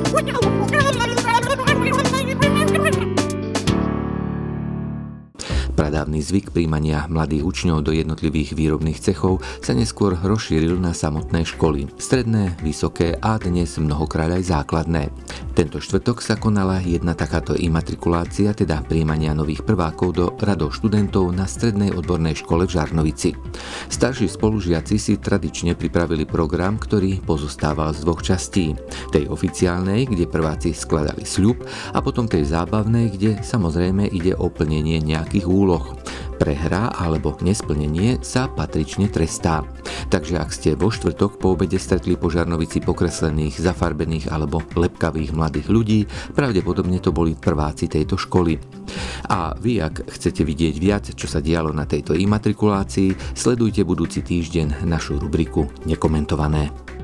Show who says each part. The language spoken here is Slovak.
Speaker 1: Pradávny zvyk prijímania mladých učňov do jednotlivých výrobných cechov sa neskôr rozšíril na samotné školy, stredné, vysoké a dnes mnohokrát aj základné. Tento štvrtok sa konala jedna takáto imatrikulácia, teda prijímania nových prvákov do radov študentov na strednej odbornej škole v Žarnovici. Starší spolužiaci si tradične pripravili program, ktorý pozostával z dvoch častí. Tej oficiálnej, kde prváci skladali sľub, a potom tej zábavnej, kde samozrejme ide o plnenie nejakých úloh. Prehra alebo nesplnenie sa patrične trestá. Takže ak ste vo štvrtok po obede stretli po Žarnovici pokreslených, zafarbených alebo lepkavých mladých ľudí, pravdepodobne to boli prváci tejto školy. A vy, ak chcete vidieť viac, čo sa dialo na tejto imatrikulácii, sledujte budúci týždeň našu rubriku Nekomentované.